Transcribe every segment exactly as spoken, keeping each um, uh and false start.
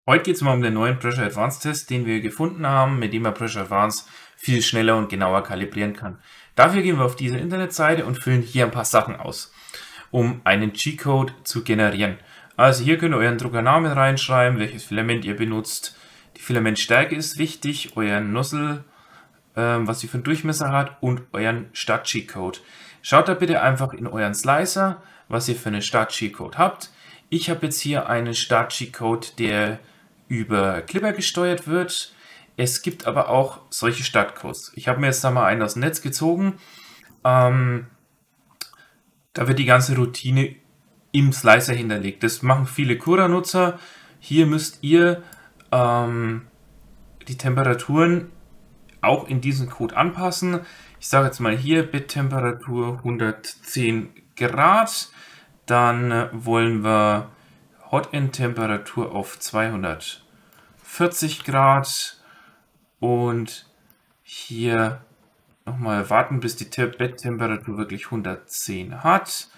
Heute geht es mal um den neuen Pressure Advance Test, den wir gefunden haben, mit dem man Pressure Advance viel schneller und genauer kalibrieren kann. Dafür gehen wir auf diese Internetseite und füllen hier ein paar Sachen aus, um einen G-Code zu generieren. Also hier könnt ihr euren Druckernamen reinschreiben, welches Filament ihr benutzt. Die Filamentstärke ist wichtig, euren Nozzle, ähm, was sie für einen Durchmesser hat, und euren Start-G-Code. Schaut da bitte einfach in euren Slicer, was ihr für einen Start-G-Code habt. Ich habe jetzt hier einen Start-G-Code, der über Clipper gesteuert wird. Es gibt aber auch solche Startcodes. Ich habe mir jetzt da mal einen aus dem Netz gezogen. Ähm, da wird die ganze Routine im Slicer hinterlegt. Das machen viele Cura-Nutzer. Hier müsst ihr ähm, die Temperaturen auch in diesen Code anpassen. Ich sage jetzt mal hier Betttemperatur hundertzehn Grad. Dann wollen wir Hot-End-Temperatur auf zweihundertvierzig Grad und hier nochmal warten, bis die Betttemperatur wirklich hundertzehn hat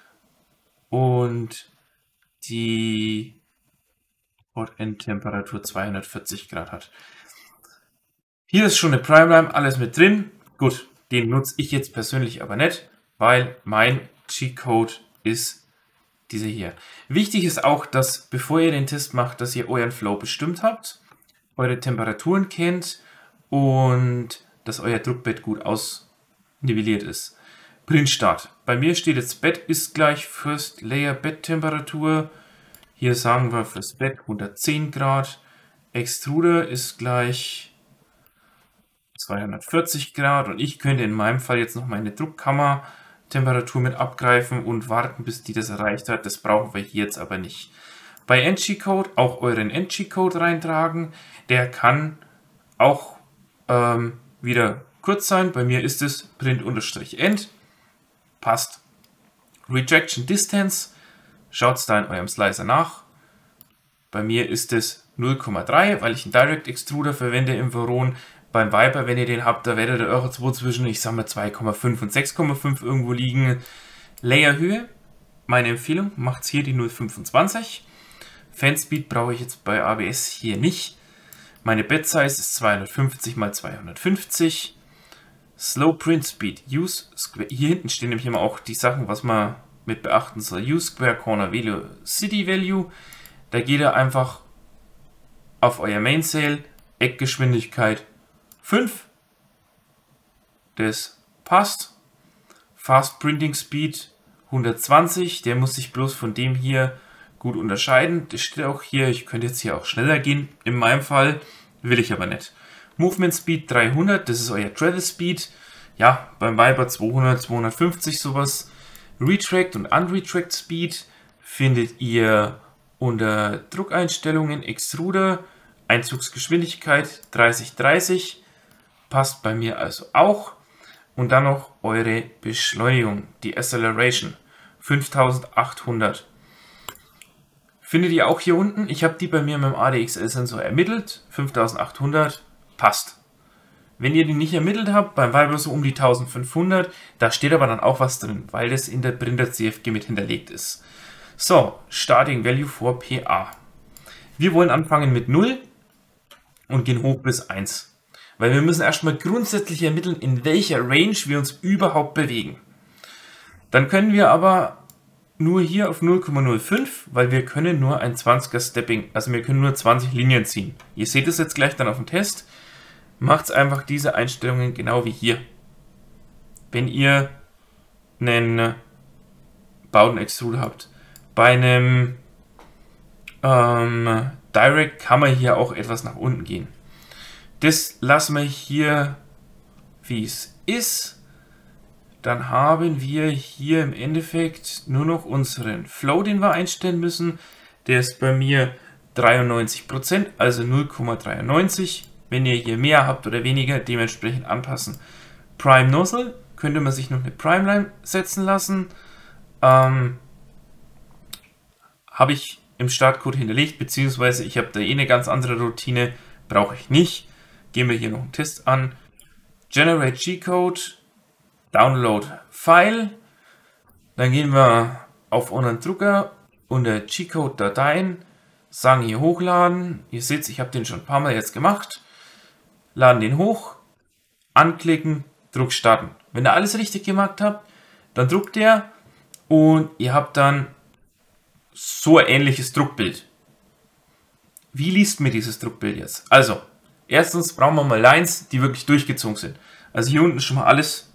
und die Hot-End-Temperatur zweihundertvierzig Grad hat. Hier ist schon eine Primeline, alles mit drin. Gut, den nutze ich jetzt persönlich aber nicht, weil mein G-Code ist diese hier. Wichtig ist auch, dass bevor ihr den Test macht, dass ihr euren Flow bestimmt habt, eure Temperaturen kennt und dass euer Druckbett gut ausnivelliert ist. Printstart. Bei mir steht jetzt Bett ist gleich First Layer Betttemperatur. Hier sagen wir fürs Bett hundertzehn Grad. Extruder ist gleich zweihundertvierzig Grad und ich könnte in meinem Fall jetzt noch meine Druckkammer Temperatur mit abgreifen und warten, bis die das erreicht hat. Das brauchen wir hier jetzt aber nicht. Bei N G-Code auch euren N G-Code reintragen. Der kann auch ähm, wieder kurz sein. Bei mir ist es print-end. Passt. Rejection Distance. Schaut es da in eurem Slicer nach. Bei mir ist es null Komma drei, weil ich einen Direct Extruder verwende im Voron. Beim Viper, wenn ihr den habt, da werdet ihr irgendwo zwischen, ich sag mal, zwei Komma fünf und sechs Komma fünf irgendwo liegen. Layerhöhe, meine Empfehlung, macht hier die null Komma fünfundzwanzig. Fanspeed brauche ich jetzt bei A B S hier nicht. Meine Bed Size ist zweihundertfünfzig mal zweihundertfünfzig. Slow Print Speed, Use Square. Hier hinten stehen nämlich immer auch die Sachen, was man mit beachten soll. Use Square Corner Value, City Value. Da geht ihr einfach auf euer Mainsail, Eckgeschwindigkeit fünf, das passt. Fast Printing Speed hundertzwanzig, der muss sich bloß von dem hier gut unterscheiden. Das steht auch hier, ich könnte jetzt hier auch schneller gehen, in meinem Fall, will ich aber nicht. Movement Speed dreihundert, das ist euer Travel Speed, ja, beim Viper zweihundert, zweihundertfünfzig sowas. Retract und Unretract Speed findet ihr unter Druckeinstellungen, Extruder, Einzugsgeschwindigkeit dreißig dreißig. Passt bei mir also auch. Und dann noch eure Beschleunigung, die Acceleration, fünftausendachthundert. Findet ihr auch hier unten. Ich habe die bei mir mit dem A D X L-Sensor ermittelt. fünftausendachthundert passt. Wenn ihr die nicht ermittelt habt, beim Viper so um die eintausendfünfhundert, da steht aber dann auch was drin, weil das in der Printer C F G mit hinterlegt ist. So, Starting Value for P A. Wir wollen anfangen mit null und gehen hoch bis eins. Weil wir müssen erstmal grundsätzlich ermitteln, in welcher Range wir uns überhaupt bewegen. Dann können wir aber nur hier auf null Komma null fünf, weil wir können nur ein zwanziger Stepping, also wir können nur zwanzig Linien ziehen. Ihr seht es jetzt gleich dann auf dem Test. Macht einfach diese Einstellungen genau wie hier. Wenn ihr einen Bowden-Extruder habt. Bei einem ähm, Direct kann man hier auch etwas nach unten gehen. Das lassen wir hier, wie es ist. Dann haben wir hier im Endeffekt nur noch unseren Flow, den wir einstellen müssen. Der ist bei mir dreiundneunzig Prozent, also null Komma dreiundneunzig. Wenn ihr hier mehr habt oder weniger, dementsprechend anpassen. Prime Nozzle, könnte man sich noch eine Primeline setzen lassen. Ähm, Habe ich im Startcode hinterlegt, beziehungsweise ich habe da eh eine ganz andere Routine, brauche ich nicht. Gehen wir hier noch einen Test an. Generate G-Code, Download File. Dann gehen wir auf unseren Drucker unter G-Code Dateien, sagen hier hochladen. Ihr seht, ich habe den schon ein paar Mal jetzt gemacht. Laden den hoch, anklicken, Druck starten. Wenn ihr alles richtig gemacht habt, dann druckt der und ihr habt dann so ein ähnliches Druckbild. Wie liest mir dieses Druckbild jetzt? Also, erstens brauchen wir mal Lines, die wirklich durchgezogen sind. Also hier unten ist schon mal alles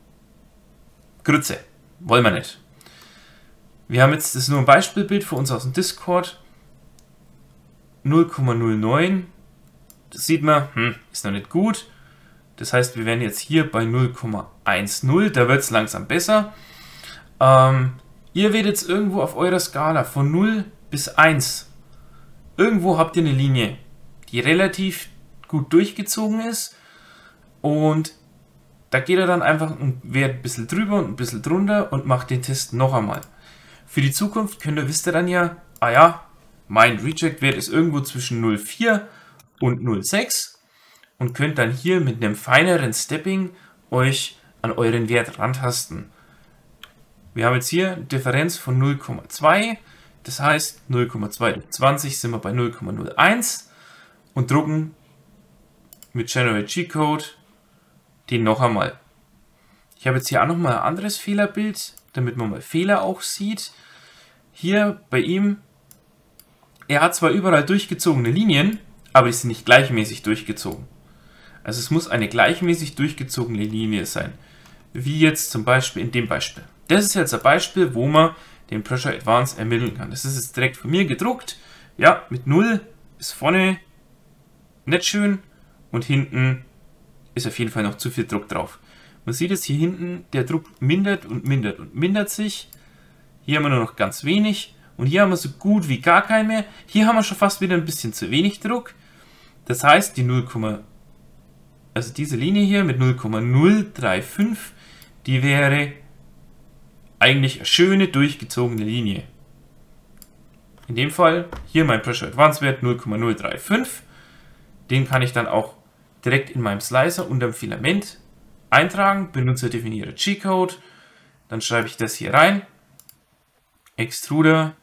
Grütze. Wollen wir nicht. Wir haben jetzt, das ist nur ein Beispielbild für uns aus dem Discord. null Komma null neun. Das sieht man, hm, ist noch nicht gut. Das heißt, wir wären jetzt hier bei null Komma zehn. Da wird es langsam besser. Ähm, ihr werdet jetzt irgendwo auf eurer Skala von null bis eins. Irgendwo habt ihr eine Linie, die relativ gut durchgezogen ist. Und da geht er dann einfach einen Wert ein bisschen drüber und ein bisschen drunter und macht den Test noch einmal. Für die Zukunft könnt ihr, wisst ihr dann ja, ah ja, mein Reject-Wert ist irgendwo zwischen null Komma vier und null Komma sechs und könnt dann hier mit einem feineren Stepping euch an euren Wert rantasten. Wir haben jetzt hier eine Differenz von null Komma zwei, das heißt null Komma zwei durch zwanzig sind wir bei null Komma null eins und drucken mit Generate G-Code den noch einmal. Ich habe jetzt hier auch noch mal ein anderes Fehlerbild, damit man mal Fehler auch sieht. Hier bei ihm, er hat zwar überall durchgezogene Linien, aber die sind nicht gleichmäßig durchgezogen. Also es muss eine gleichmäßig durchgezogene Linie sein. Wie jetzt zum Beispiel in dem Beispiel. Das ist jetzt ein Beispiel, wo man den Pressure Advance ermitteln kann. Das ist jetzt direkt von mir gedruckt. Ja, mit null ist vorne nicht schön und hinten ist auf jeden Fall noch zu viel Druck drauf. Man sieht jetzt hier hinten, der Druck mindert und mindert und mindert sich. Hier haben wir nur noch ganz wenig und hier haben wir so gut wie gar keinen mehr. Hier haben wir schon fast wieder ein bisschen zu wenig Druck. Das heißt, die null, also diese Linie hier mit null Komma null drei fünf, die wäre eigentlich eine schöne durchgezogene Linie. In dem Fall hier mein Pressure Advance Wert null Komma null drei fünf. Den kann ich dann auch direkt in meinem Slicer unter dem Filament eintragen, Benutzer definiere G-Code, dann schreibe ich das hier rein, Extruder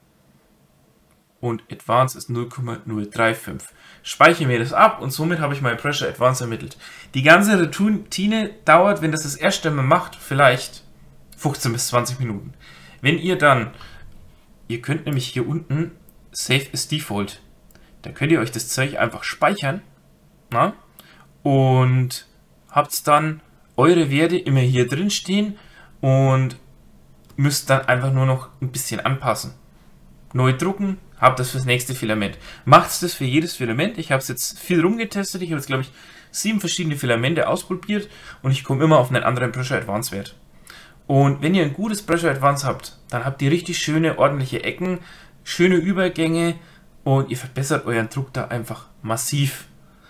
und Advance ist null Komma null drei fünf. Speichere mir das ab und somit habe ich mein Pressure Advance ermittelt. Die ganze Routine dauert, wenn das das erste Mal macht, vielleicht fünfzehn bis zwanzig Minuten. Wenn ihr dann, ihr könnt nämlich hier unten Save as Default, da könnt ihr euch das Zeug einfach speichern. Na? Und habt dann eure Werte immer hier drin stehen und müsst dann einfach nur noch ein bisschen anpassen. Neu drucken, habt das fürs nächste Filament. Macht das für jedes Filament. Ich habe es jetzt viel rumgetestet. Ich habe jetzt, glaube ich, sieben verschiedene Filamente ausprobiert und ich komme immer auf einen anderen Pressure Advance Wert. Und wenn ihr ein gutes Pressure Advance habt, dann habt ihr richtig schöne, ordentliche Ecken, schöne Übergänge und ihr verbessert euren Druck da einfach massiv.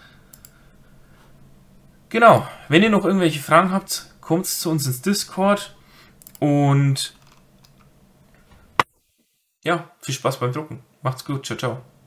Genau, wenn ihr noch irgendwelche Fragen habt, kommt zu uns ins Discord und ja, viel Spaß beim Drucken. Macht's gut, ciao, ciao.